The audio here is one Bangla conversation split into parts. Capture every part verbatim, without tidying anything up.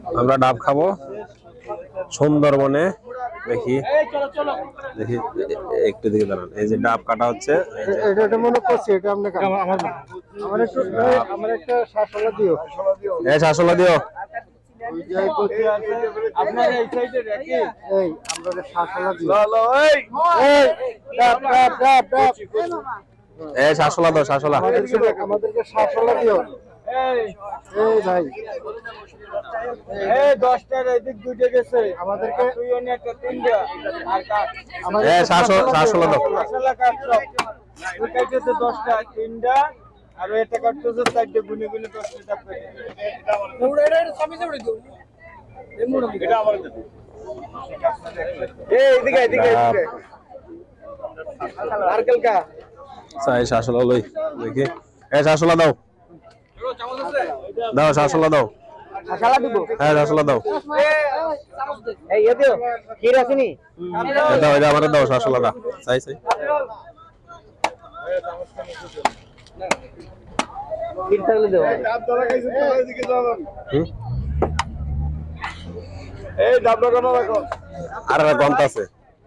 আমরা ডাব খাবো সুন্দরবনে। দেখি দেখি একটু দিকে দাঁড়ান। এই যে ডাব কাটা হচ্ছে, এটা এটা মনে করছি এটা আপনি আমার আমার একটু আমার একটা শাসলা দিও। এই শাসলা দিও। আপনার এই সাইডে রাখি। এই আমরা শাসলা দিও। লো এই এই ডাব ডাব ডাব ডাব। এই শাসলা দাও, শাসলা। আমাদেরকে আমাদেরকে শাসলা দিও। এই এই ভাই এই দশটার এদিক দুইটা গেছে আমাদেরকে তুই অন্য একটা তিনটা আর কাট আমাদের এই শাসলা শাসলা দাও। শাসলা কাট সব তুই কাটতে দশটা তিনটা আর এটা কাটতে চারটে গুনে গুনে দশটা ডাব কেটে এটা আমার এটা এটা সবই সবই দাও এই মুড়ো এটা আমার দে এই এদিকে এদিকে এদিকে নারকেল কা সাই শাসলা লই দেখি। এই শাসলা দাও দাও, শাসলা দাও। শাসলা দিব। হ্যাঁ শাসলা দাও। এই এ দিও ক্ষীর আছে নি দাও, এটা আমারে দাও শাসলাটা। চাই চাই ক্ষীর থাকলে দাও। ডাব ধরা খাইছে তো এদিকে যাও। হুম এই ডাবটা কেন রাখো আর একটা গন্ত আছে।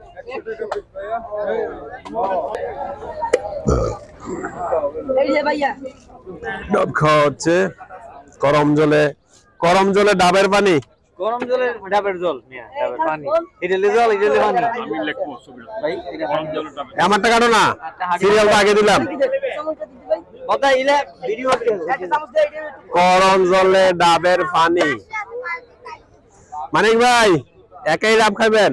এই যে ভাইয়া ডাব খাওয়া হচ্ছে গরম জলে। গরম জলে ডাবের পানি, গরম জলে ডাবের জল মিয়া ডাবের পানি ইডলি জল ইডলি পানি আমি লিখবো ভাই এটা গরম জলে ডাবের। আমারটা কাটো না, সিরিয়ালটা আগে দিলাম। কথা ইলে ভিডিও আছে গরম জলে ডাবের পানি। মানিক ভাই একাই ডাব খাবেন?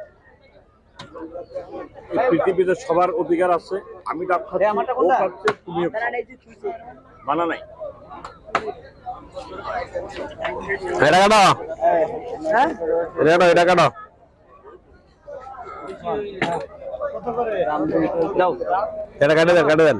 পৃথিবীতে সবার অধিকার আছে। আমি ডাব খাচ্ছি, ও খাচ্ছে, তুমিও মানা নাই। এটা কাটো, এটা কাটো, এটা কাটো। এটা কাটে দেন, কাটে দেন।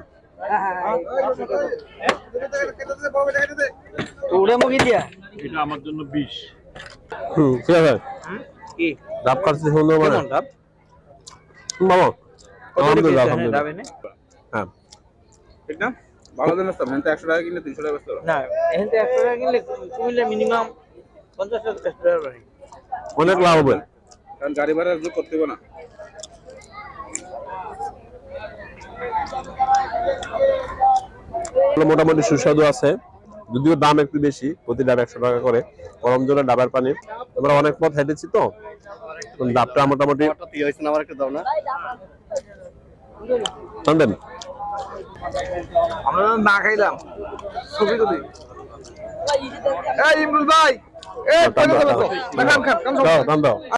ওরে মুখি দিয়া এটা আমার জন্য বিষ। হুম ঠিক আছে। কি ডাব খাচ্ছি সুন্দর মানে ডাব বাবা আলহামদুলিল্লাহ আলহামদুলিল্লাহ। হ্যাঁ ঠিক না? ভালো দিন আসতাম, কিন্তু একশো টাকা কিনলে তিনশো টাকা বেচতে পারো। না এখান থেকে একশো টাকা কিনলে কিনলে মিনিমাম পঞ্চাশ টাকা পারে। অনেক লাভ হবে, কারণ গাড়ি ভাড়া যোগ করতে হবে না। মোটামুটি সুস্বাদু আছে, যদিও দাম একটু বেশি, প্রতি ডাব একশো টাকা করে। গরম জলে ডাবের পানি। আমরা অনেক পথ হেঁটেছি তো ডাবটা মোটামুটি আমার একটা দাও না টানবেন। আমরা না খাইলাম ছবি তো দিই। এই ইমরুল ভাই এই টান দাও, টান দাও। খান খান দাও, টান দাও।